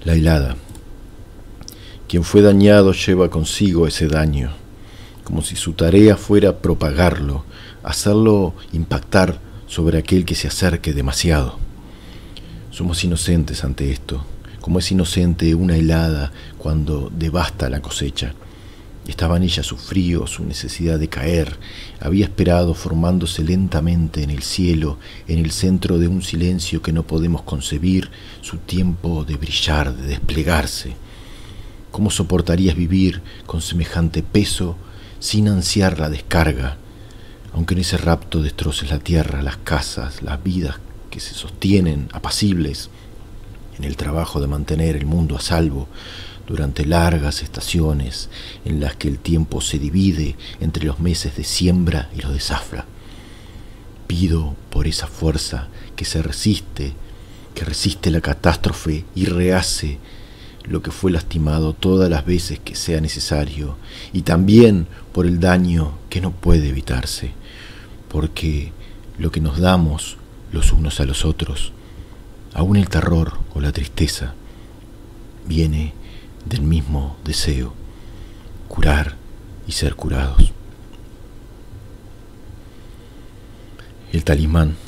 La helada. Quien fue dañado lleva consigo ese daño, como si su tarea fuera propagarlo, hacerlo impactar sobre aquel que se acerque demasiado. Somos inocentes ante esto, como es inocente una helada cuando devasta la cosecha. Estaba en ella su frío, su necesidad de caer. Había esperado formándose lentamente en el cielo, en el centro de un silencio que no podemos concebir, su tiempo de brillar, de desplegarse. ¿Cómo soportarías vivir con semejante peso sin ansiar la descarga? Aunque en ese rapto destroces la tierra, las casas, las vidas que se sostienen apacibles en el trabajo de mantener el mundo a salvo, durante largas estaciones en las que el tiempo se divide entre los meses de siembra y los de zafra. Pido por esa fuerza que resiste la catástrofe y rehace lo que fue lastimado todas las veces que sea necesario, y también por el daño que no puede evitarse, porque lo que nos damos los unos a los otros, aún el terror o la tristeza, viene del mismo deseo, curar y ser curados. El talismán.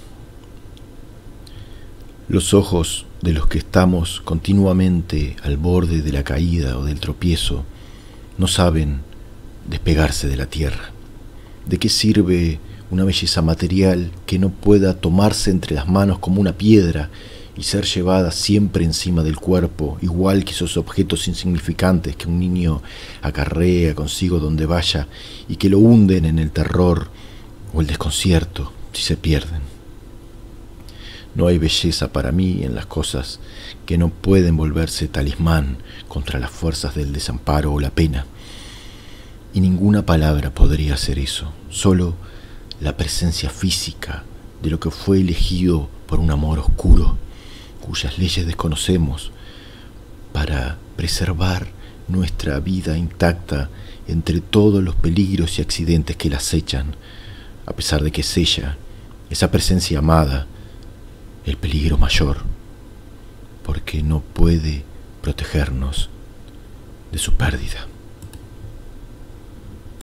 Los ojos de los que estamos continuamente al borde de la caída o del tropiezo no saben despegarse de la tierra. ¿De qué sirve una belleza material que no pueda tomarse entre las manos como una piedra y ser llevada siempre encima del cuerpo, igual que esos objetos insignificantes que un niño acarrea consigo donde vaya y que lo hunden en el terror o el desconcierto si se pierden? No hay belleza para mí en las cosas que no pueden volverse talismán contra las fuerzas del desamparo o la pena. Y ninguna palabra podría hacer eso, solo la presencia física de lo que fue elegido por un amor oscuro, cuyas leyes desconocemos, para preservar nuestra vida intacta entre todos los peligros y accidentes que la acechan, a pesar de que es ella, esa presencia amada, el peligro mayor, porque no puede protegernos de su pérdida.